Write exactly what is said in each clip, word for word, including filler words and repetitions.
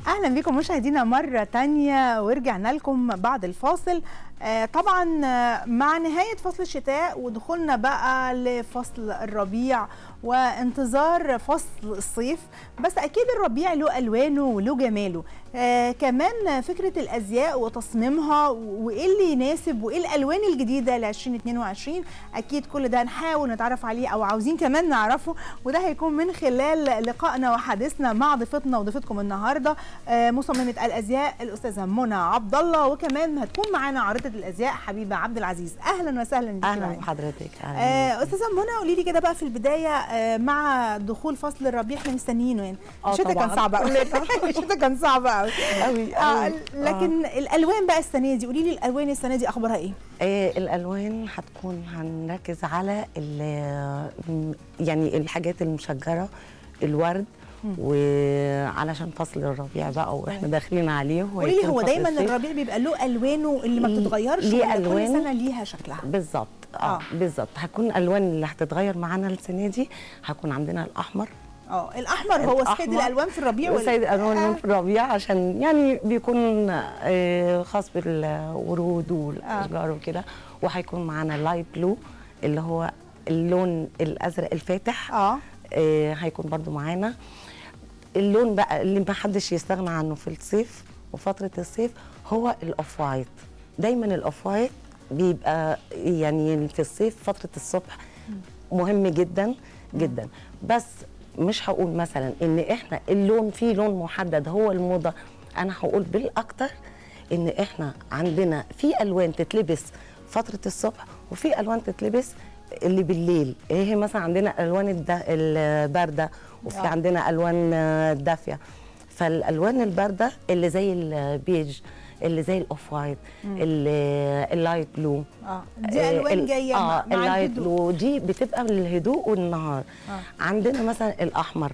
اهلا بكم مشاهدينا مره تانية، ورجعنا لكم بعد الفاصل. آه طبعا مع نهايه فصل الشتاء ودخولنا بقى لفصل الربيع وانتظار فصل الصيف، بس اكيد الربيع له الوانه وله جماله. آه كمان فكره الازياء وتصميمها وايه اللي يناسب وايه الالوان الجديده ل ألفين واثنين وعشرين، اكيد كل ده نحاول نتعرف عليه او عاوزين كمان نعرفه، وده هيكون من خلال لقائنا وحديثنا مع ضيفتنا وضيفتكم النهارده آه مصممه الازياء الاستاذه منى عبد الله، وكمان هتكون معانا عارضه الازياء حبيبه عبد العزيز. اهلا وسهلا بك. اهلا بحضرتك. آه استاذه منى، قولي لي كده بقى في البدايه آه مع دخول فصل الربيع احنا مستنيينه يعني. الشتاء كان صعب قوي. الشتاء كان صعب قوي قوي آه لكن آه. الالوان بقى السنه دي، قولي لي الالوان السنه دي اخبارها ايه؟ آه الالوان هتكون هنركز على يعني الحاجات المشجره، الورد، وعلشان فصل الربيع بقى واحنا داخلين عليه. قولي لي هو دايما الربيع بيبقى له الوانه اللي ما بتتغيرش ليه الوان كل سنه ليها شكلها؟ بالظبط. اه, آه. بالظبط. هتكون الالوان اللي هتتغير معانا السنه دي، هكون عندنا الاحمر. اه الاحمر هو سيد الالوان في الربيع ولا سيد الالوان آه. في الربيع، عشان يعني بيكون آه خاص بالورود والاشجار آه. وكده. وهيكون معانا اللايت بلو اللي هو اللون الازرق الفاتح. اه, آه هيكون برضو معانا. اللون بقى اللي ما حدش يستغنى عنه في الصيف وفتره الصيف هو الاوف وايت. دايما الاوف وايت بيبقى يعني في الصيف فتره الصبح مهم جدا جدا. بس مش هقول مثلا ان احنا اللون فيه لون محدد هو الموضه، انا هقول بالاكتر ان احنا عندنا في الوان تتلبس فتره الصبح وفي الوان تتلبس اللي بالليل. ايه مثلا عندنا الوان البارده وفي آه. عندنا الوان دافيه. فالالوان البارده اللي زي البيج، اللي زي الاوف وايت، اللايت بلو. اه دي الوان جايه آه مع اللايت بلو دي بتبقى للهدوء والنهار. آه. عندنا مثلا الاحمر،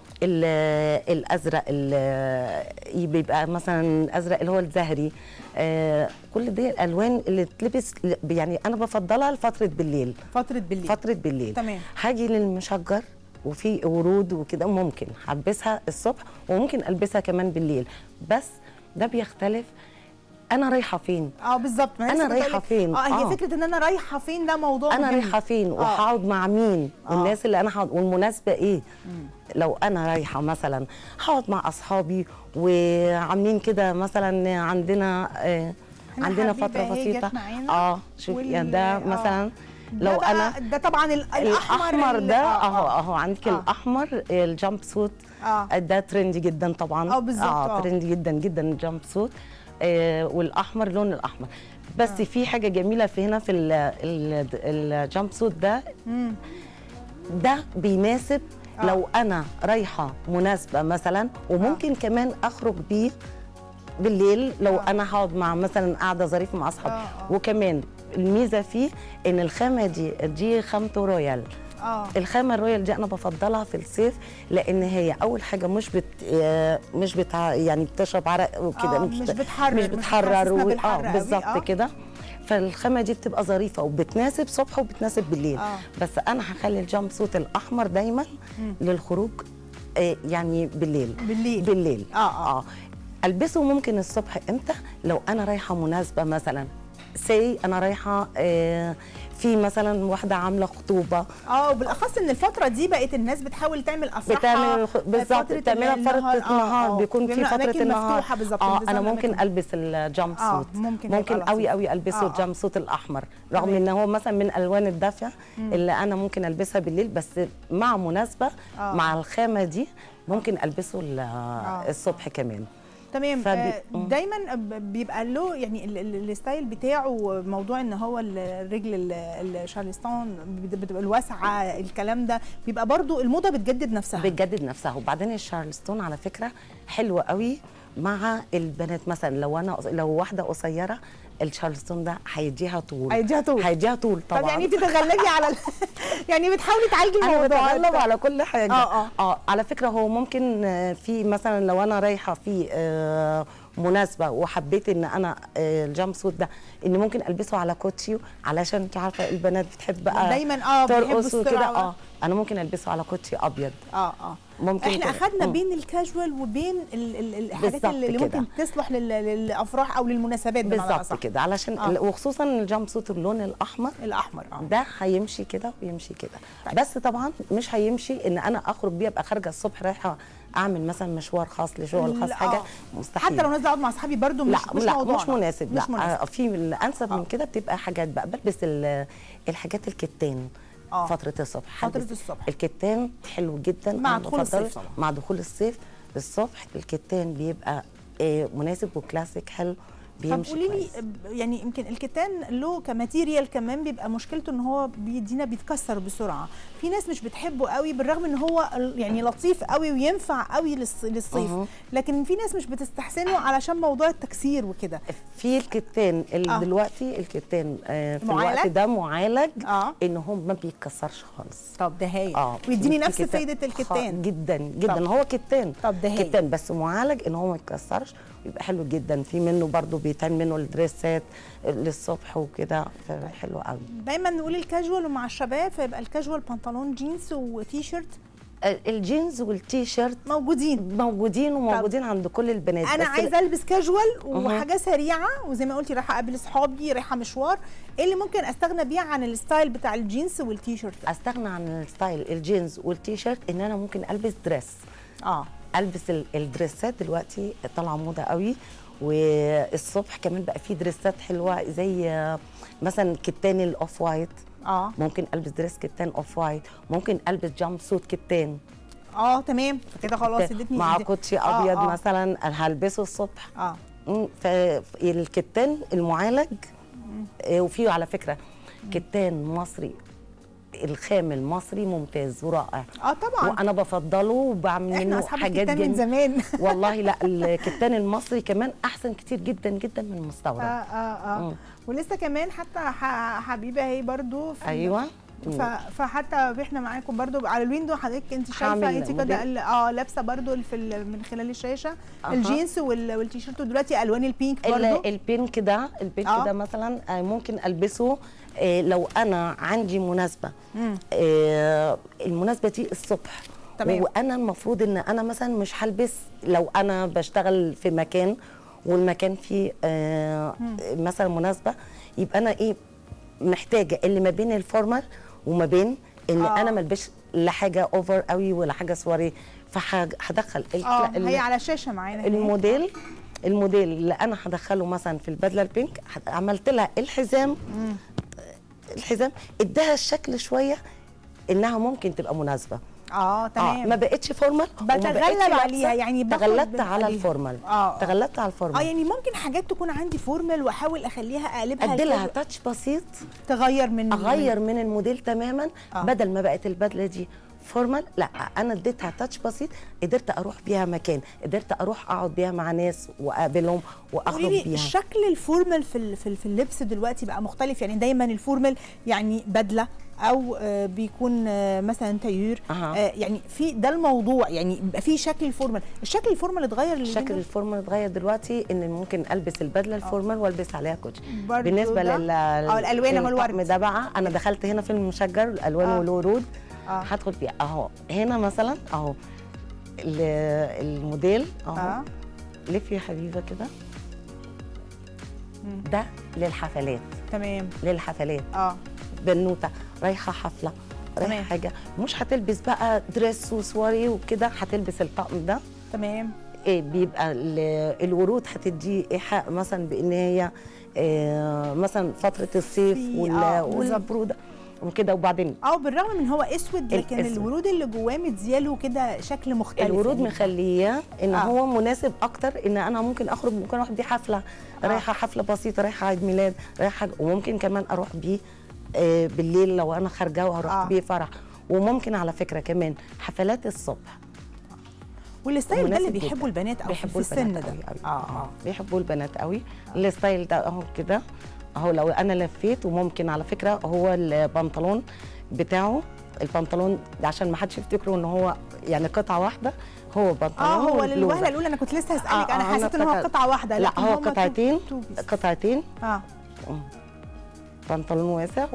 الازرق اللي بيبقى مثلا الازرق اللي هو الزهري. آه كل دي الالوان اللي تلبس يعني انا بفضلها لفتره بالليل. فتره بالليل فتره بالليل تمام. هاجي للمشجر وفي ورود وكده، ممكن هلبسها الصبح وممكن البسها كمان بالليل، بس ده بيختلف انا رايحه فين. اه بالظبط. انا رايحه فين. اه هي آه. فكره ان انا رايحه فين ده موضوع انا رايحه فين آه. وهقعد مع مين آه. والناس اللي انا هقعد والمناسبه ايه. مم. لو انا رايحه مثلا هقعد مع اصحابي وعاملين كده مثلا عندنا آه عندنا فتره بسيطه اه شوفي ده مثلا. لو ده انا ده طبعا الاحمر ده اهو اهو عندك آه. الاحمر الجامب سوت. آه. ده ترندي جدا طبعا. اه بالظبط. اه ترندي جدا جدا الجامب سوت. آه والاحمر لون الاحمر. بس آه. في حاجه جميله في هنا في الجامب سوت ده. مم. ده بيناسب آه. لو انا رايحه مناسبه مثلا، وممكن آه. كمان اخرج بيه بالليل لو آه. انا هقعد مع مثلا قاعده ظريفه مع اصحابي. آه. وكمان الميزه فيه ان الخامه دي دي خامته رويال. اه الخامه الرويال دي انا بفضلها في الصيف، لان هي اول حاجه مش بت مش بتع يعني بتشرب عرق وكده. آه مش بتحرر مش بتحرر و... اه بالظبط آه. كده. فالخامه دي بتبقى ظريفه وبتناسب صبح وبتناسب بالليل. آه. بس انا هخلي الجامب سوت الاحمر دايما مم. للخروج آه يعني بالليل. بالليل بالليل اه اه, آه. البسه ممكن الصبح امتى؟ لو انا رايحه مناسبه مثلا، سي انا رايحه آه في مثلا واحده عامله خطوبه. اه وبالاخص ان الفتره دي بقت الناس بتحاول تعمل افراحها بتعمل بالظبط تعملها فتره النهار. النهار آه بيكون في فتره النهار اه انا ممكن البس الجامب آه سوت. ممكن ممكن قوي قوي البسه آه الجامب سوت الاحمر، رغم ان هو مثلا من الالوان الدافيه اللي انا ممكن البسها بالليل، بس مع مناسبه آه. مع الخامه دي ممكن البسه آه. الصبح كمان. تمام. فبي... دايما بيبقى له يعني الستايل بتاعه، موضوع ان هو الرجل الشارلستون بتبقى الواسعه، الكلام ده بيبقى برضو الموضه بتجدد نفسها. بتجدد نفسها. وبعدين الشارلستون على فكره حلوه قوي مع البنات. مثلا لو انا لو واحده قصيره الشارلستون ده هيديها طول. هيديها طول هيديها طول طبعا. طب يعني بتتغلبي على ال... يعني بتحاولي تعالجي الموضوع. انا بتغلب على كل حاجه. اه اه اه على فكره هو ممكن في مثلا لو انا رايحه في آه مناسبه وحبيت ان انا آه الجامب سوت ده ان ممكن البسه على كوتشي، علشان انت عارفه البنات بتحب بقى دايما اه ترقص وكده. اه انا ممكن البسه على كوتشي ابيض. اه اه ممكن احنا كده. اخدنا مم. بين الكاجوال وبين ال ال الحاجات بالظبط اللي كده. ممكن تصلح لل- للافراح او للمناسبات بمعنى بالظبط أصح. كده، علشان آه. وخصوصا الجامب سوت اللون الاحمر الاحمر اه ده هيمشي كده ويمشي كده. طيب. بس طبعا مش هيمشي ان انا اخرج بيه ابقى خارجه الصبح رايحه اعمل مثلا مشوار خاص لشغل خاص لا، حاجه آه. مستحيل. حتى لو نازله اقعد مع اصحابي برضو مش لا مش لا موضوعنا. مش مناسب. مش لا مناسب. آه، في الانسب آه. من كده بتبقى حاجات بقى بلبس ال- الحاجات الكتان آه. فتره الصبح. فترة هلبس الصبح. الكتان حلو جدا مع أنا دخول بفضله. الصيف طبعا. مع دخول الصيف الصبح الكتان بيبقى آه، مناسب وكلاسيك حلو طب بيمشي قولي لي كويس. يعني يمكن الكتان له كماتيريال كمان بيبقى مشكلته ان هو بيدينا بيتكسر بسرعه، في ناس مش بتحبه قوي بالرغم ان هو يعني لطيف قوي وينفع قوي للص- للصيف، أها. لكن في ناس مش بتستحسنه علشان موضوع التكسير وكده. في الكتان اللي آه. آه. دلوقتي الكتان آه في معالج؟ الوقت ده معالج اه ان هو ما بيتكسرش خالص. طب ده هايل. اه ويديني في نفس كتان فايده الكتان. خ- جدا جدا. طب. هو كتان طب ده هايل. كتان بس معالج ان هو ما يتكسرش ويبقى حلو جدا. في منه برضو بيتعمل منه الدريسات للصبح وكده حلو قوي. دايما نقول الكاجوال ومع الشباب فيبقى الكاجوال بنطلون جينز وتي شيرت الجينز والتي شيرت موجودين. موجودين وموجودين عند كل البنات. انا بس عايزه البس كاجوال أها. وحاجه سريعه وزي ما قلتي رايحه اقابل اصحابي رايحه مشوار، ايه اللي ممكن استغنى بيه عن الستايل بتاع الجينز والتي شيرت؟ استغنى عن الستايل الجينز والتي شيرت ان انا ممكن البس دريس. اه البس ال- الدريسات دلوقتي طالعه موضه قوي، والصبح كمان بقى في دريسات حلوه زي آه، مثلا كتان الاوف وايت. اه ممكن البس دريس كتان اوف وايت، ممكن البس جامب سوت كتان اه تمام كده خلاص ادتني مع إيدي. كوتشي آه، ابيض آه. مثلا هلبسه الصبح. اه مم، فالكتان المعالج آه، وفيه على فكره كتان مصري الخام المصري ممتاز ورائع. اه طبعا وانا بفضله وبعمل احنا منه اصحاب حاجات الكتان من جميله زمان. والله. لا الكتان المصري كمان احسن كتير جدا جدا من اه المستورد. اه اه مم. ولسه كمان حتى ح- حبيبه اهي برضو في ايوه ف... فحتى احنا معاكم برضو على الويندو حضرتك انت شايفه هعمل انت كده موديل. ال- اه لابسه برضو في ال... من خلال الشاشه أها. الجينز وال... والتيشيرت ودلوقتي الوان البينك ال- برضو. البينك ده البينك آه. ده مثلا آه، ممكن البسه آه، لو انا عندي مناسبه مم. آه، المناسبه دي الصبح. تمام. وانا المفروض ان انا مثلا مش هلبس لو انا بشتغل في مكان والمكان فيه آه، مثلا مناسبه، يبقى انا ايه محتاجه اللي ما بين الفورمال وما بين ان آه. انا ما البسش لا حاجه اوفر قوي ولا حاجه سواري. فهدخل اه هي على الشاشه معانا هناك. الموديل الموديل اللي انا هدخله مثلا في البدله البينك هد- عملت لها الحزام. مم. الحزام اداها الشكل شويه انها ممكن تبقى مناسبه. اه تمام ما بقتش فورمال وما بتغلب بقتش لابسة. عليها، يعني باخد تغلبت على عليها. الفورمال. آه. تغلبت على الفورمال. اه يعني ممكن حاجات تكون عندي فورمال واحاول اخليها اقلبها ادي لها كده، تاتش بسيط تغير من اغير من الموديل تماما. آه. بدل ما بقت البدله دي فورمال لا انا اديتها تاتش بسيط قدرت اروح بيها مكان، قدرت اروح اقعد بيها مع ناس واقابلهم واخرج قولي لي بيها. الشكل الفورمال في ال- في ال- في اللبس دلوقتي بقى مختلف، يعني دايما الفورمال يعني بدله او آه، بيكون آه، مثلا تايير أها. آه، يعني في ده الموضوع، يعني بيبقى في شكل الفورمال، الشكل الفورمال اتغير اللي شكل الفورمال اتغير دلوقتي ان ممكن البس البدله الفورمال والبس عليها كوتشي. برضو بالنسبه ده؟ لل اه الالوان اهو الطقم الورد ده بقى انا دخلت هنا في المشجر الالوان آه. والورود. اه هدخل فيها اهو هنا مثلا اهو ال- الموديل اهو اه لفي يا حبيبه كده. مم. ده للحفلات تمام للحفلات اه بنوته رايحه حفله رايحه تمام. حاجه مش هتلبس بقى دريس وسواري وكده، هتلبس الطقم ده. تمام إيه بيبقى ال- الورود هتدي ايحاء مثلا بان هي إيه مثلا فتره الصيف في- وال- آه، بالظبط. والبروده وكده. وبعدين اه بالرغم من هو اسود لكن الأسود. الورود اللي جواه مدياله كده شكل مختلف، الورود يعني. مخليه ان آه. آه. هو مناسب اكتر ان انا ممكن اخرج ممكن اروح بيه حفله آه. رايحه حفله بسيطه رايحه عيد ميلاد رايحه وممكن كمان اروح بيه آه بالليل لو انا خارجه وهروح آه. آه. بيه فرح. وممكن على فكره كمان حفلات الصبح والستايل ده اللي مناسب بيحبوا جداً. البنات او في بيحبوا السن البنات ده قوي قوي. اه اه بيحبوا البنات قوي. الستايل ده اهو كده اهو لو انا لفيت. وممكن على فكره هو البنطلون بتاعه البنطلون ده عشان ما حدش يفتكره ان هو يعني قطعه واحده، هو بنطلون اه هو والبلوزة. للوهله الاولى انا كنت لسه هسالك، آه، انا آه، حسيت ان هو افتكرت. قطعه واحده لا لكن هو هما قطعتين تو- تو بيس. قطعتين اه مم. بنطلون واسع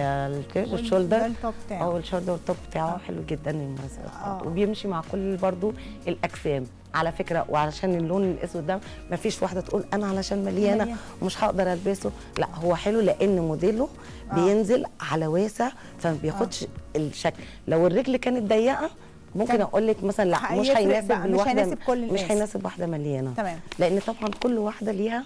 والشولدر التوب بتاعه اه الشولدر التوب بتاعه حلو جدا المناسبات برضه، وبيمشي مع كل برضه الاجسام على فكره. وعلشان اللون الاسود ده ما فيش واحده تقول انا علشان مليانه مليان. ومش هقدر البسه، لا هو حلو لان موديله آه. بينزل على واسع فما بياخدش آه. الشكل. لو الرجل كانت ضيقه ممكن اقول لك مثلا لا مش هيناسب الواحده، مش هيناسب كل الناس، مش هيناسب واحده مليانه تمام، لان طبعا كل واحده ليها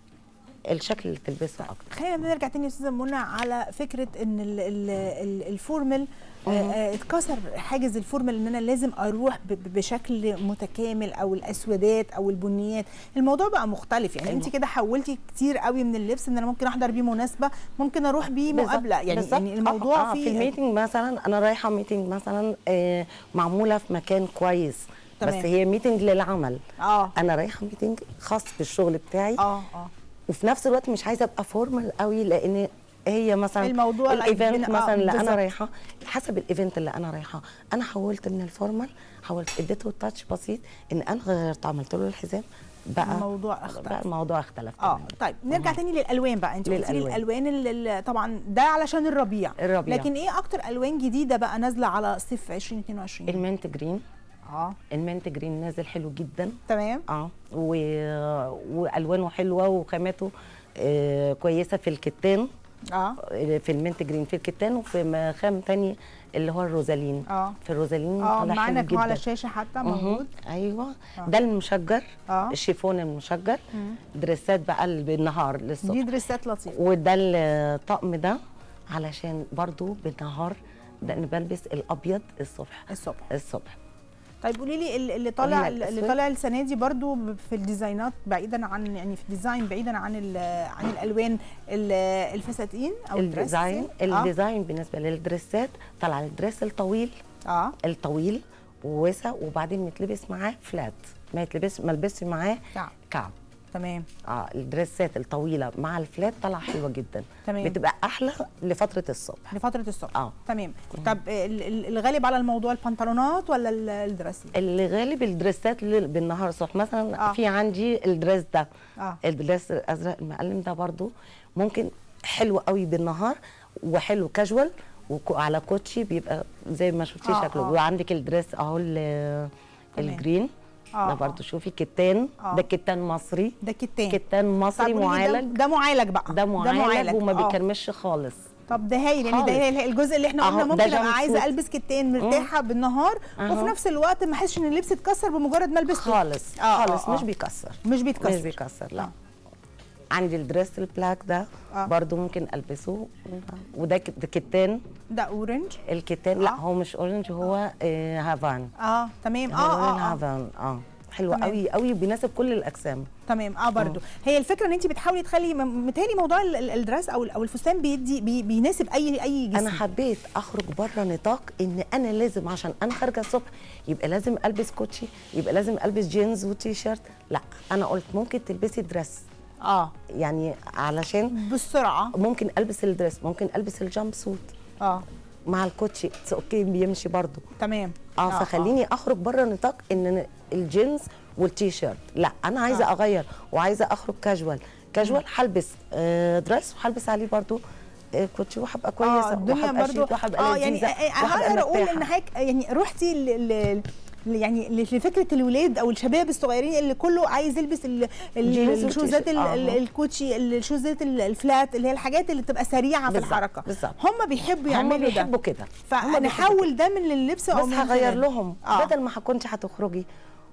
الشكل اللي تلبسه اكتر. خلينا نرجع تاني يا استاذه منى على فكره ان ال ال ال الفورمال آه اتكسر حاجز الفورمال، ان انا لازم اروح بشكل متكامل او الاسودات او البنيات. الموضوع بقى مختلف يعني. انت كده حولتي كتير قوي من اللبس، ان انا ممكن احضر بيه مناسبه، ممكن اروح بيه مقابله يعني, يعني الموضوع آه آه في الميتنج مثلا، انا رايحه ميتنج مثلا آه معموله في مكان كويس تمام. بس هي ميتنج للعمل اه انا رايحه ميتنج خاص بالشغل بتاعي اه اه وفي نفس الوقت مش عايزه ابقى فورمال قوي، لان هي مثلا الموضوع الايفنت مثلا اللي انا رايحه حسب الايفنت اللي انا رايحه، انا حولت من الفورمال، حولت اديته تاتش بسيط ان انا غيرت عملت له الحزام، بقى الموضوع اختلف بقى الموضوع اختلف اه طيب نرجع أه. تاني للالوان بقى. انت قلتي لي الالوان اللي طبعا ده علشان الربيع الربيع لكن ايه اكتر الوان جديده بقى نازله على صيف ألفين واتنين وعشرين؟ المنت جرين اه المنت جرين نازل حلو جدا تمام اه و... والوانه حلوه وخاماته آه كويسه في الكتان اه في المنت جرين في الكتان، وفي خام تاني اللي هو الروزالين اه في الروزالين اه معانا على الشاشه حتى موجود ايوه آه. ده المشجر اه الشيفون المشجر مم. دريسات بقى بالنهار للصبح، دي دريسات لطيفه، وده الطقم ده علشان برضو بالنهار ده انا بلبس الابيض الصبح الصبح الصبح طيب قولي لي اللي طالع اللي طالع السنه دي برضو في الديزاينات بعيدا عن يعني في الديزاين بعيدا عن عن الالوان الفساتين او الديزاين الديزاين آه. بالنسبه للدريسات طالع الدريس الطويل اه الطويل وواسع وبعدين يتلبس معاه فلات، ما يتلبس ما البسش معاه كعب كعب تمام اه الدريسات الطويله مع الفلات طالعه حلوه جدا تمام، بتبقى احلى لفتره الصبح لفتره الصبح اه تمام. طب الغالب على الموضوع البنطلونات ولا الدريس؟ اللي غالب الدريسات بالنهار الصبح مثلا آه. في عندي الدريس ده اه الدريس الازرق المقلم ده برضو ممكن حلو قوي بالنهار وحلو كاجوال وعلى كوتشي بيبقى زي ما شفتي آه شكله آه. وعندك الدريس اهو الجرين آه ده برضه شوفي كتان آه. ده كتان مصري، ده كتان كتان مصري معالج، ده, ده معالج بقى ده معالج, ده معالج وما آه. بيكرمش خالص. طب ده هايل يعني، ده هايل الجزء اللي احنا قلنا ممكن ابقى عايزه البس كتان مرتاحه مم. بالنهار أه. وفي نفس الوقت ما احسش ان اللبس اتكسر بمجرد ما البسه خالص آه خالص آه. مش بيكسر مش بيتكسر مش بيكسر لا آه. عندي الدريس البلاك ده آه. برضو ممكن البسه، وده كتان، ده اورنج الكتان آه. لا هو مش اورنج هو آه هافان اه تمام اه اه, آه. هافان اه حلوه قوي قوي بيناسب كل الاجسام تمام اه برضو أوه. هي الفكره ان انت بتحاولي تخلي متهيألي موضوع الدرس او او الفستان بيدي بي بيناسب اي اي جسم. انا حبيت اخرج بره نطاق ان انا لازم عشان انا خارجه الصبح يبقى لازم البس كوتشي، يبقى لازم البس جينز وتي شيرت، لا انا قلت ممكن تلبسي دريس اه يعني علشان بالسرعه ممكن البس الدريس، ممكن البس الجامب سوت اه مع الكوتشي اوكي بيمشي برضو تمام اه, آه فخليني آه. اخرج بره نطاق ان الجينز والتي شيرت، لا انا عايزه آه. اغير وعايزه اخرج كاجوال كاجوال هلبس آه دريس وهلبس عليه برضو آه كوتشي وهبقى كويسه اه الدنيا برضو اه يعني هقدر اقول ان حضرتك يعني رحتي ل يعني لفكره الولاد او الشباب الصغيرين اللي كله عايز يلبس الشوزات الكوتشي الشوزات الفلات اللي هي الحاجات اللي بتبقى سريعه في الحركه بالظبط. هم بيحبوا يعملوا ده، هم بيحبوا كده، فنحول ده من اللبس او بس هغير لهم آه. بدل ما كنتي هتخرجي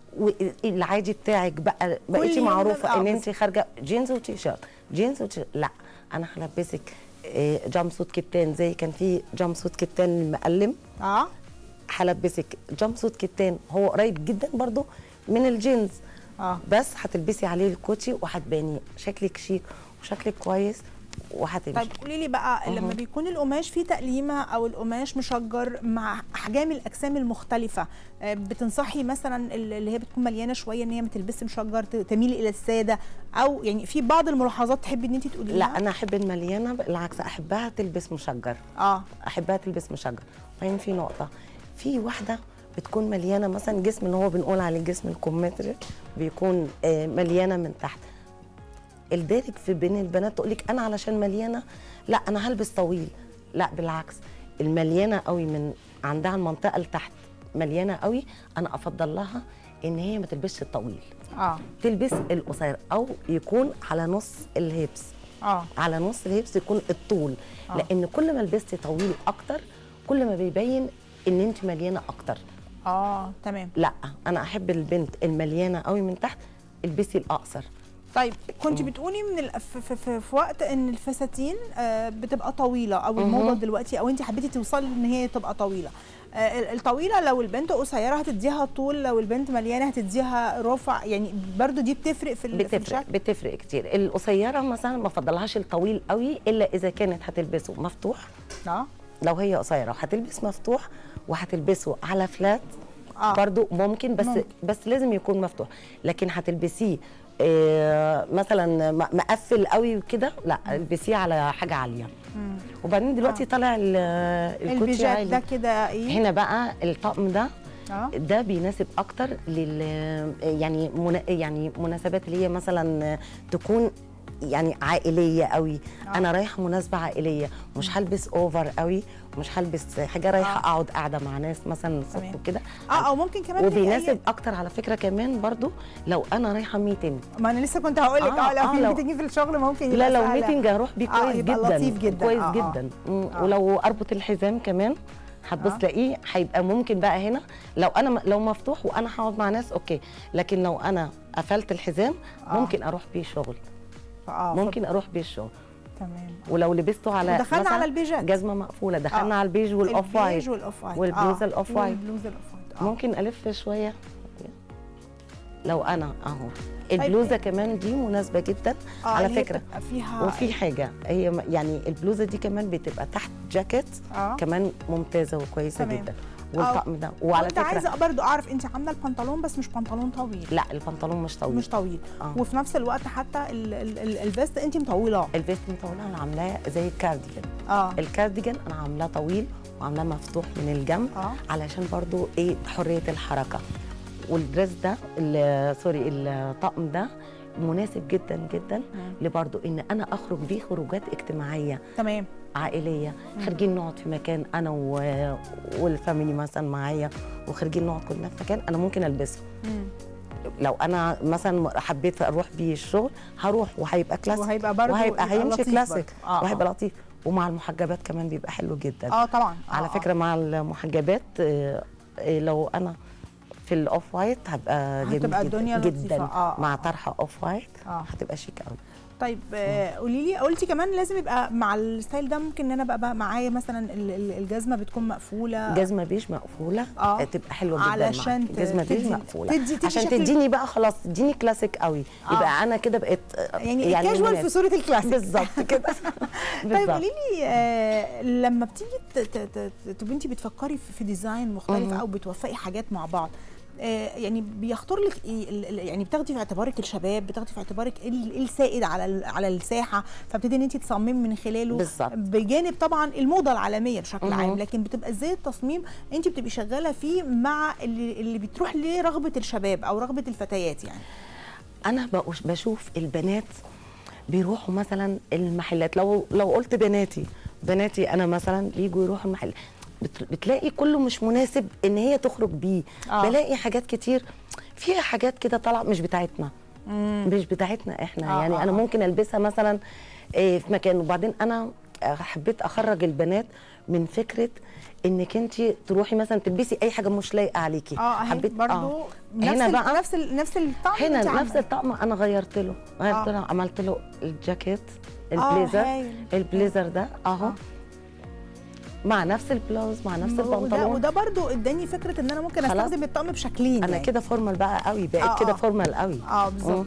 والعادي بتاعك بقى بقيتي معروفه ان انت خارجه جينز وتي شيرت جينز وتي لا انا هلبسك جامب سوت كتان زي كان في جامب سوت كتان مقلم اه هلبسك جامب سوت كتان هو قريب جدا برضو من الجينز اه بس هتلبسي عليه الكوتشي وهتباني شكلك شيك وشكلك كويس وهتمشي. طيب قولي لي بقى أه. لما بيكون القماش فيه تقليمه او القماش مشجر مع احجام الاجسام المختلفه بتنصحي مثلا اللي هي بتكون مليانه شويه ان هي ما تلبسش مشجر تميلي الى الساده، او يعني في بعض الملاحظات تحبي ان انت تقوليها؟ لا انا احب المليانه بالعكس احبها تلبس مشجر اه احبها تلبس مشجر. فين في نقطه في واحده بتكون مليانه مثلا جسم اللي هو بنقول عليه جسم الكمثري بيكون مليانه من تحت الدارج في بين البنات تقول لك انا علشان مليانه لا انا هلبس طويل، لا بالعكس، المليانه قوي من عندها المنطقه اللي تحت مليانه قوي، انا افضل لها ان هي ما تلبسش الطويل، اه تلبس القصير او يكون على نص الهيبس، اه على نص الهيبس يكون الطول. آه. لان كل ما لبستي طويل اكتر كل ما بيبين ان انت مليانه اكتر. اه تمام. لا انا احب البنت المليانه قوي من تحت، البسي الاقصر. طيب كنت بتقولي من ال... في, في, في, في وقت ان الفساتين آه بتبقى طويله او الموضه دلوقتي، او انت حبيتي توصلي ان هي تبقى طويله. آه الطويله لو البنت قصيره هتديها طول، لو البنت مليانه هتديها رفع، يعني برضو دي بتفرق في, بتفرق في الشكل؟ بتفرق كتير. القصيره مثلا ما بفضلهاش الطويل قوي الا اذا كانت هتلبسه مفتوح. اه لو هي قصيره وهتلبس مفتوح وهتلبسه على فلات آه. برضو ممكن، بس ممكن. بس لازم يكون مفتوح. لكن هتلبسيه إيه مثلا مقفل قوي وكده، لا البسيه على حاجه عاليه. مم. وبعدين دلوقتي آه. طالع الكوتشي البيجات ده كده ايه هنا بقى الطقم ده آه. ده بيناسب اكتر لل يعني منا يعني مناسبات اللي هي مثلا تكون يعني عائليه قوي. آه. انا رايحه مناسبه عائليه، مش هلبس اوفر قوي، مش هلبس حاجه رايحه آه. اقعد قاعده مع ناس مثلا الصبح وكده. اه او ممكن كمان وبيناسب أي... اكتر على فكره كمان برضو لو انا رايحه ميتنج. ما انا لسه كنت هقول لك اه, آه لو في ميتنج في الشغل ممكن يبقى لا لو سهلة. ميتنج هروح بيه كويس آه جدا، لطيف جدا كويس آه جدا آه. آه. ولو اربط الحزام كمان هتبص تلاقيه آه. هيبقى ممكن بقى هنا لو انا لو مفتوح وانا هقعد مع ناس اوكي، لكن لو انا قفلت الحزام آه. ممكن اروح بيه شغل. آه ممكن اروح بيه الشغل. تمام. ولو لبسته على دخلنا على البيجات جزمه مقفوله، دخلنا آه. على البيج والاوف وايت البيج والاوف وايت والبلوزه الاوف وايت والبلوزه الاوف وايت. ممكن الف شويه لو انا اهو البلوزه طيب. كمان دي مناسبه جدا آه على فكره فيها وفي حاجه هي يعني البلوزه دي كمان بتبقى تحت جاكيت آه. كمان ممتازه وكويسه تمام. جدا. والطقم ده وعلى فكره عايزه برضو اعرف انت عامله البنطلون بس مش بنطلون طويل؟ لا البنطلون مش طويل مش طويل آه. وفي نفس الوقت حتى الفيست انت مطوله؟ الفيست مطوله انا عاملاه زي الكارديجان. اه الكارديجان انا عاملاه طويل وعاملاه مفتوح من الجنب آه. علشان برضو ايه حريه الحركه. والدريس ده سوري الطقم ده مناسب جدا جدا لبرضو ان انا اخرج بيه خروجات اجتماعيه تمام عائليه، خارجين نقعد في مكان انا و... والفاميلي مثلا معايا وخارجين نقعد كلنا في مكان انا ممكن البسه. مم. لو انا مثلا حبيت اروح بيه الشغل هروح وهيبقى كلاسيك وهيبقى برضه وهيبقى هيمشي كلاسيك آه وهيبقى آه. لطيف. ومع المحجبات كمان بيبقى حلو جدا. اه طبعا آه على فكره مع المحجبات آه لو انا في الاوف وايت هبقى جميل هتبقى الدنيا جدا, جدا. آه مع طرحه اوف وايت آه هتبقى شيك قوي. طيب آه قولي لي، قلتي كمان لازم يبقى مع الستايل ده ممكن ان انا بقى, بقى معايا مثلا الجزمه بتكون مقفوله، جزمه بيج مقفوله آه. تبقى حلوه جدا علشان جزمه بيج مقفوله تدي تدي عشان تديني بقى خلاص تديني كلاسيك قوي آه. يبقى انا كده بقيت يعني, يعني كاجوال في صوره الكلاسيك بالظبط كده. طيب قولي لي آه لما بتيجي تبقي انت بتفكري في ديزاين مختلف او بتوفقي حاجات مع بعض، يعني بيخطر لك ايه؟ يعني بتاخدي في اعتبارك الشباب، بتاخدي في اعتبارك ايه السائد على على الساحه، فبتبتدي ان انت تصممي من خلاله بالظبط، بجانب طبعا الموضه العالميه بشكل عام، لكن بتبقى ازاي التصميم انت بتبقي شغاله فيه مع اللي, اللي بتروح لرغبه الشباب او رغبه الفتيات؟ يعني انا بشوف البنات بيروحوا مثلا المحلات، لو لو قلت بناتي بناتي انا مثلا بيجوا يروحوا المحل بتلاقي كله مش مناسب ان هي تخرج بيه. آه. بلاقي حاجات كتير فيها حاجات كده طالعه مش بتاعتنا، مم. مش بتاعتنا احنا. آه. يعني آه. انا ممكن البسها مثلا في مكان، وبعدين انا حبيت اخرج البنات من فكره انك انت تروحي مثلا تلبسي اي حاجه مش لايقه عليكي. اه حبيت برضو آه. نفس هنا بقى نفس نفس الطقم هنا نفس الطقم انا غيرت له غيرت له آه. عملت له الجاكيت البليزر آه البليزر ده اهو آه. مع نفس البلاوز مع نفس البنطلون، وده, وده برضو اداني فكره ان انا ممكن استخدم الطقم بشكلين. انا يعني كده فورمال بقى قوي بقيت آه كده فورمال قوي. اه بالظبط.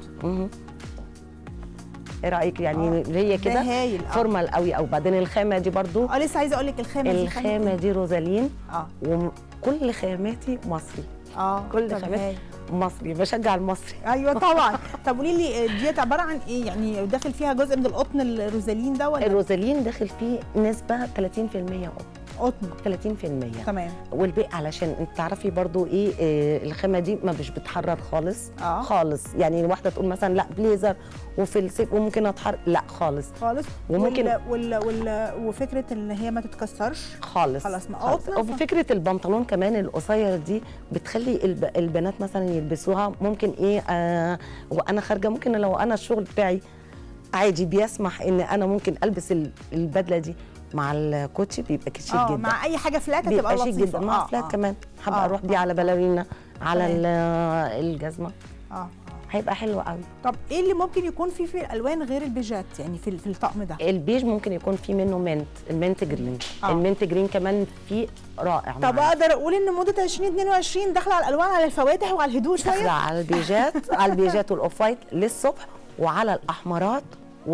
ايه رايك؟ يعني آه. هي كده آه. فورمال قوي. او بعدين الخامه دي برضو اه لسه عايزه اقول لك الخامه دي الخامه دي روزالين اه وكل خاماتي مصري. اه كل خاماتي مصري، بشجع المصري. ايوه طبعا. طب قولي لي ديت عباره عن ايه؟ يعني داخل فيها جزء من القطن الروزالين ده ولا؟ الروزالين داخل فيه نسبه ثلاثين في المية قطن. قطن ثلاثين في المية. تمام. والباقي علشان انت تعرفي برضو ايه, إيه الخامه دي ما مش بتحرر خالص. آه. خالص. يعني واحده تقول مثلا لا بليزر وفي الصيف وممكن اتحرر، لا خالص خالص. وممكن وال وال وال وفكره ان هي ما تتكسرش خالص خلاص. ما خالص. وفكره البنطلون كمان القصير دي بتخلي الب... البنات مثلا يلبسوها، ممكن ايه آه وانا خارجه، ممكن لو انا الشغل بتاعي عادي بيسمح ان انا ممكن البس البدله دي مع الكوتشي، بيبقى شيك آه جدا. مع اي حاجه فلات هتبقى بيبقى لطيفه شيك جدا مع آه فلات آه. كمان. حابه آه. اروح بيه على باليرينا، على تمام. الجزمه. اه هيبقى حلو قوي. طب ايه اللي ممكن يكون فيه في الالوان غير البيجات يعني في في الطقم ده؟ البيج ممكن يكون فيه منه منت، المنت جرين. آه. المنت جرين كمان فيه رائع. طب اقدر اقول ان موضه ألفين واتنين وعشرين داخله على الالوان، على الفواتح وعلى الهدوء شويه، داخله على البيجات على البيجات والاوف وايت للصبح، وعلى الاحمرات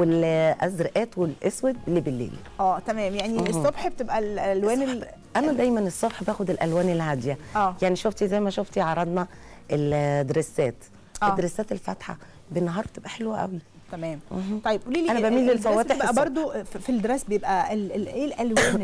والازرقات والاسود اللي بالليل. اه تمام. يعني مه. الصبح بتبقى الالوان ال... انا دايما الصبح باخد الالوان الهاديه. اه يعني شفتي زي ما شفتي عرضنا الدريسات. آه. الدريسات الفاتحه بالنهار بتبقى حلوه قوي. تمام. مه. طيب قولي لي، انا بميل للفواتح بقى برضو في الدريس بيبقى ال ال ايه الالوان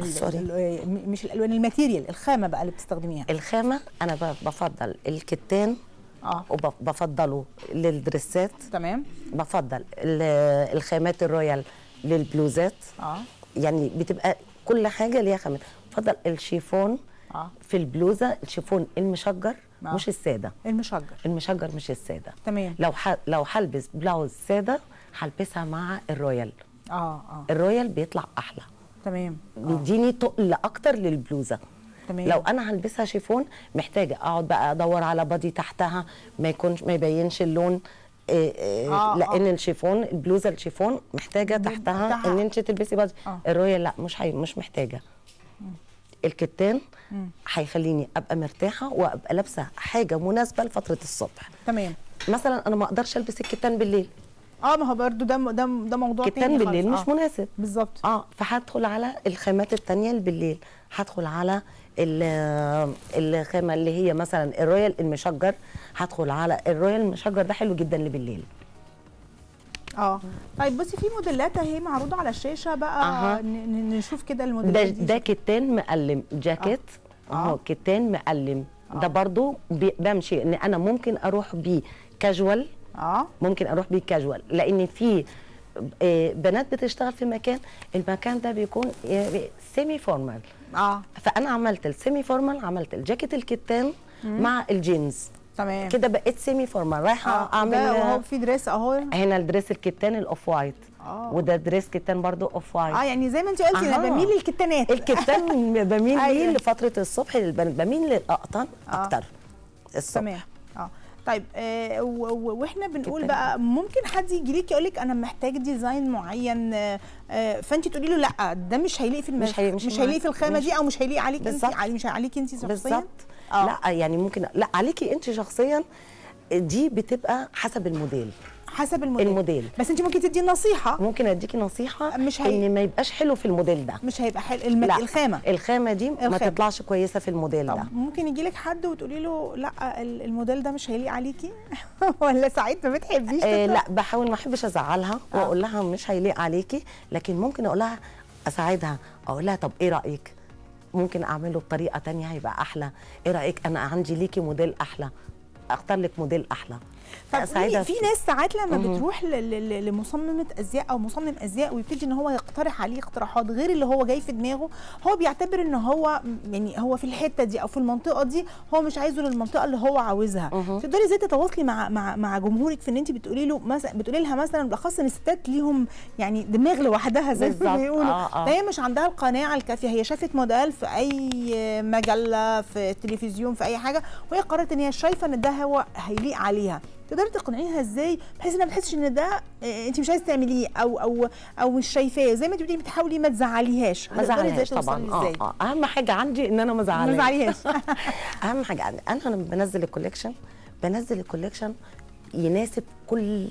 ال مش الالوان، الماتيريال، الخامه بقى اللي بتستخدميها. الخامه انا بفضل الكتان. اه وبفضله للدريسات. تمام. بفضل الخامات الرويال للبلوزات. اه يعني بتبقى كل حاجه ليها خامات. بفضل الشيفون. اه في البلوزه الشيفون المشجر. آه. مش الساده. المشجر. المشجر مش الساده. تمام. لو ح... لو هلبس بلاوز ساده هلبسها مع الرويال. اه اه الرويال بيطلع احلى. تمام. بيديني تقل اكتر للبلوزه. تمام. لو انا هلبسها شيفون محتاجه اقعد بقى ادور على بادي تحتها ما يكونش ما يبينش اللون. إيه إيه آه لان آه. الشيفون البلوزه الشيفون محتاجه تحتها, تحتها ان انت تلبسي بادي. آه. الرويال لا مش هي مش محتاجه. مم. الكتان هيخليني ابقى مرتاحه وابقى لابسه حاجه مناسبه لفتره الصبح. تمام. مثلا انا ما اقدرش البس الكتان بالليل. اه ما هو برضو ده ده ده موضوع تاني. كتان بالليل مش آه. مناسب بالظبط. اه فهدخل على الخامات التانيه اللي بالليل. هدخل على الخامه اللي هي مثلا الرويال المشجر. هدخل على الرويال المشجر ده حلو جدا اللي بالليل. اه طيب بصي في موديلات اهي معروضه على الشاشه بقى. آه. نشوف كده الموديلات ده دي. ده كتان مقلم جاكيت اهو. آه. كتان مقلم. آه. ده برضو بمشي ان انا ممكن اروح بيه كاجوال. اه ممكن اروح بيه كاجوال لان في بنات بتشتغل في مكان، المكان ده بيكون سيمي فورمال. اه فانا عملت السيمي فورمال، عملت الجاكيت الكتان مم. مع الجينز. تمام. كده بقيت سيمي فورمال رايحه آه. اعمل. اهو في دريس اهو. هنا الدريس الكتان الاوف وايت. اه وده دريس كتان برضو اوف وايت. اه يعني زي ما انت قلتي آه. انا بميل للكتانات. الكتان بميل ليه لفتره الصبح، بميل للاقطان آه. اكتر الصبح. تمام. اه طيب آه واحنا بنقول بقى ممكن حد يجي لك يقول لك انا محتاج ديزاين معين، آه فانت تقولي له لا ده مش هيليق في المش... مش, هي... مش, مش هيليق في الخامه دي، او مش هيليق عليك انت، مش عليكي انت شخصيا. بالظبط. آه. لا يعني ممكن لا عليكي انت شخصيا. دي بتبقى حسب الموديل. حسب الموديل. الموديل. بس انت ممكن تدي نصيحه. ممكن اديكي نصيحه مش هي... ان ما يبقاش حلو في الموديل ده. مش هيبقى حلو الم... لا. الخامه الخامه دي الخامة. ما تطلعش كويسه في الموديل طب ده. ممكن يجي لك حد وتقولي له لا الموديل ده مش هيليق عليكي ولا ساعات ما بتحبيش؟ آه لا بحاول ما احبش ازعلها آه. واقول لها مش هيليق عليكي، لكن ممكن اقول لها اساعدها، اقول لها طب ايه رايك ممكن اعمله بطريقه ثانيه هيبقى احلى، ايه رايك انا عندي ليكي موديل احلى، اختار لك موديل احلى. طب في ناس ساعات لما بتروح لمصممه ازياء او مصمم ازياء ويبتدي ان هو يقترح عليه اقتراحات غير اللي هو جاي في دماغه، هو بيعتبر ان هو يعني هو في الحته دي او في المنطقه دي هو مش عايزه للمنطقه اللي هو عاوزها. تقدري ازاي تتواصلي مع مع مع جمهورك في ان انت بتقولي له مثلا، بتقولي لها مثلا بالاخص ان الستات ليهم يعني دماغ لوحدها زي ما بيقولوا. آه آه. هي مش عندها القناعه الكافيه، هي شافت موديل في اي مجله في التلفزيون في اي حاجه وهي قررت ان هي شايفه ان ده هو هيليق عليها. تقدري تقنعيها ازاي بحيث انها ما تحسش ان ده انت مش عايزه تعمليه او او او مش شايفاه، زي ما انت بتقولي بتحاولي ما تزعليهاش. ما تزعليهاش طبعا. اه اه اهم حاجه عندي ان انا ما ازعلهاش. ما تزعليهاش. اهم حاجه عندي انا لما بنزل الكوليكشن بنزل الكوليكشن يناسب كل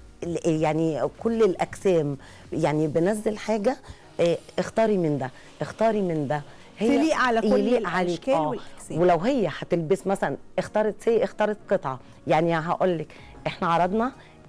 يعني كل الاجسام، يعني بنزل حاجه اه اختاري من ده اختاري من ده هي تليق على كل الاشكال آه. والاجسام. ولو هي هتلبس مثلا اختارت سي اختارت قطعه، يعني هقول لك احنا عرضنا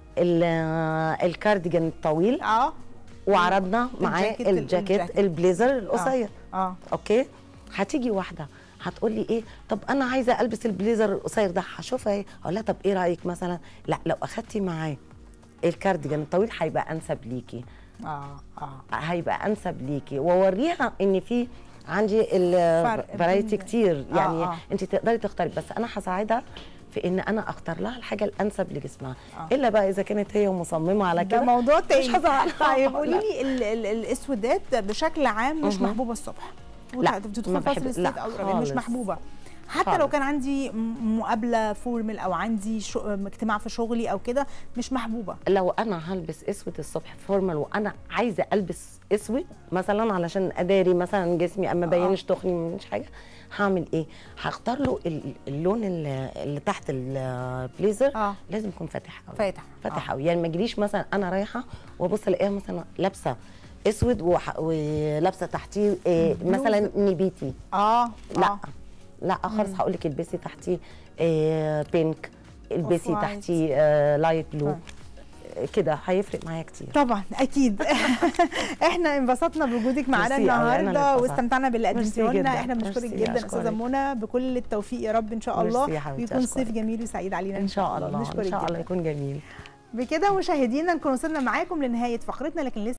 الكارديجان الطويل اه وعرضنا معاه الجاكيت, الجاكيت البليزر القصير. اه, آه. اوكي هتيجي واحده هتقول لي ايه، طب انا عايزه البس البليزر القصير ده، هشوفها ايه اقول لها طب ايه رايك مثلا، لا لو اخدتي معاه الكارديجان الطويل هيبقى انسب ليكي. اه اه هيبقى انسب ليكي، واوريها ان في عندي الفرايتي كتير يعني. آه آه. انت تقدري تختاري، بس انا هساعدها في ان انا اختار لها الحاجه الانسب لجسمها. آه. الا بقى اذا كانت هي مصممه على كده ده موضوع تاني. مش هزعل. طيب قولي لي ال ال الاسودات بشكل عام مش محبوبه الصبح؟ لا بتدخل فصل الصيف او الربيع مش محبوبه حتى خالص. لو كان عندي مقابله فورمال او عندي شو اجتماع في شغلي او كده مش محبوبه. لو انا هلبس اسود الصبح فورمال وانا عايزه البس اسود مثلا علشان اداري مثلا جسمي اما بينش تخني مش حاجه، هعمل ايه؟ هختار له اللون اللي تحت البليزر آه. لازم يكون فاتح قوي. فاتح فاتح قوي آه. يعني ما يجيليش مثلا انا رايحه وابص الاقيها مثلا لابسه اسود ولابسه تحتيه إيه مثلا نبيتي. اه لا آه. لا خالص، هقول لك البسي تحتيه إيه بينك، البسي تحتيه آه لايت بلو آه. كده هيفرق معايا كتير. طبعا اكيد. احنا انبسطنا بوجودك معانا النهارده واستمتعنا باللي قدمتيه لنا. احنا بنشكرك جدا استاذه منى، بكل التوفيق يا رب ان شاء الله، ويكون صيف جميل وسعيد علينا ان شاء الله. ان شاء الله يكون جميل. بكده مشاهدينا نكون وصلنا معاكم لنهايه فقرتنا، لكن لسه